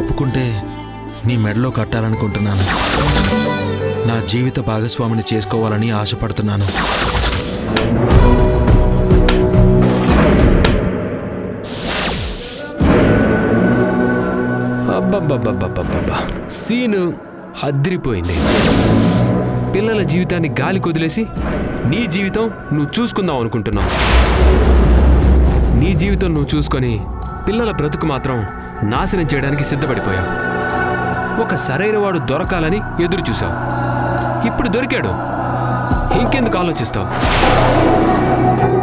ఒప్పుకుంటే నీ మెడలో కట్టాలనుకుంటున్నాను. నా జీవిత భాగస్వామిని చేసుకోవాలని ఆశపడుతున్నాను. అబ్బబ్బబ్బబ్బబ్బబ్బా, సీను అదిరిపోయింది. పిల్లల జీవితాన్ని గాలి కొదిలేసి నీ జీవితం నువ్వు చూసుకుందాం అనుకుంటున్నావు. నీ జీవితం నువ్వు చూసుకొని పిల్లల బ్రతుకు మాత్రం నాశనం చేయడానికి సిద్ధపడిపోయావు. ఒక సరైన వాడు దొరకాలని ఎదురు చూసావు. ఇప్పుడు దొరికాడు, ఇంకెందుకు ఆలోచిస్తావు?